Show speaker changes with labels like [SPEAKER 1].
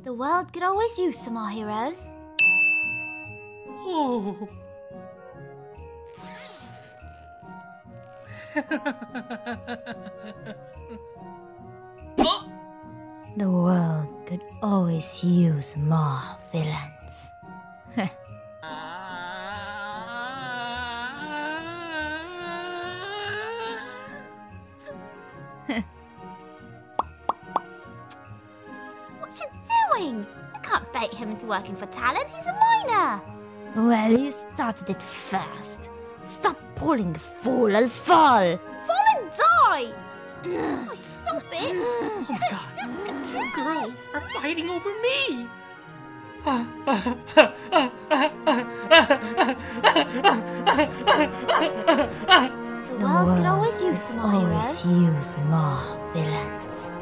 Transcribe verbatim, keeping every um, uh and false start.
[SPEAKER 1] The world could always use some more heroes.
[SPEAKER 2] Oh. Oh.
[SPEAKER 1] The world could always use more villains. What you doing? I can't bait him into working for Talon. He's a minor. Well, you started it first. Stop pulling, fool. I'll fall. Fall and die. Oh, stop it.
[SPEAKER 2] Oh my god. Two girls are fighting over me.
[SPEAKER 1] The world could always use some more heroes. Always use more villains.